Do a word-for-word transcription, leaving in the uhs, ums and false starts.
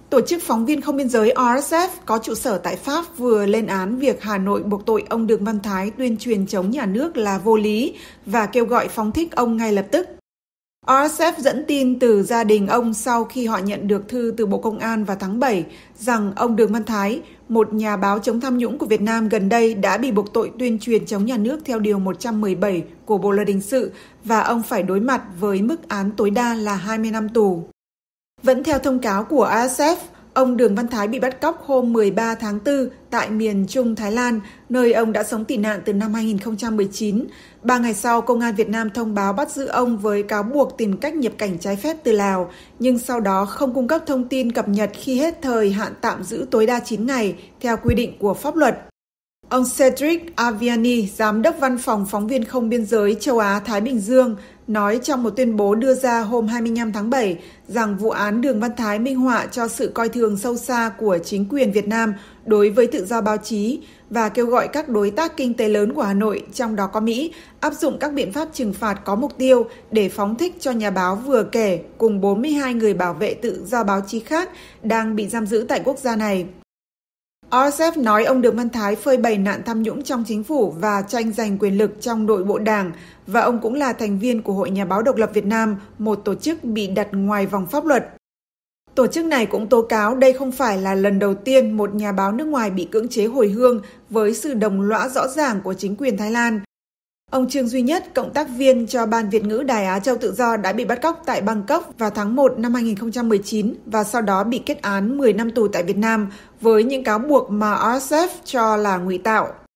Tổ chức Phóng viên Không Biên giới R S F có trụ sở tại Pháp vừa lên án việc Hà Nội buộc tội ông Đường Văn Thái tuyên truyền chống nhà nước là vô lý và kêu gọi phóng thích ông ngay lập tức. R S F dẫn tin từ gia đình ông sau khi họ nhận được thư từ Bộ Công an vào tháng bảy rằng ông Đường Văn Thái, một nhà báo chống tham nhũng của Việt Nam gần đây đã bị buộc tội tuyên truyền chống nhà nước theo Điều một trăm mười bảy của Bộ Luật Hình sự và ông phải đối mặt với mức án tối đa là hai mươi năm tù. Vẫn theo thông cáo của R S F, ông Đường Văn Thái bị bắt cóc hôm mười ba tháng tư tại miền Trung Thái Lan, nơi ông đã sống tị nạn từ năm hai nghìn không trăm mười chín. Ba ngày sau, Công an Việt Nam thông báo bắt giữ ông với cáo buộc tìm cách nhập cảnh trái phép từ Lào, nhưng sau đó không cung cấp thông tin cập nhật khi hết thời hạn tạm giữ tối đa chín ngày theo quy định của pháp luật. Ông Cedric Aviani, Giám đốc Văn phòng Phóng viên Không Biên giới châu Á-Thái Bình Dương, nói trong một tuyên bố đưa ra hôm hai mươi lăm tháng bảy rằng vụ án Đường Văn Thái minh họa cho sự coi thường sâu xa của chính quyền Việt Nam đối với tự do báo chí và kêu gọi các đối tác kinh tế lớn của Hà Nội, trong đó có Mỹ, áp dụng các biện pháp trừng phạt có mục tiêu để phóng thích cho nhà báo vừa kể cùng bốn mươi hai người bảo vệ tự do báo chí khác đang bị giam giữ tại quốc gia này. R S F nói ông Đường Văn Thái phơi bày nạn tham nhũng trong chính phủ và tranh giành quyền lực trong nội bộ đảng, và ông cũng là thành viên của Hội Nhà báo Độc lập Việt Nam, một tổ chức bị đặt ngoài vòng pháp luật. Tổ chức này cũng tố cáo đây không phải là lần đầu tiên một nhà báo nước ngoài bị cưỡng chế hồi hương với sự đồng lõa rõ ràng của chính quyền Thái Lan. Ông Trương Duy Nhất, cộng tác viên cho Ban Việt ngữ Đài Á Châu Tự Do đã bị bắt cóc tại Bangkok vào tháng một năm hai nghìn không trăm mười chín và sau đó bị kết án mười năm tù tại Việt Nam với những cáo buộc mà R S F cho là ngụy tạo.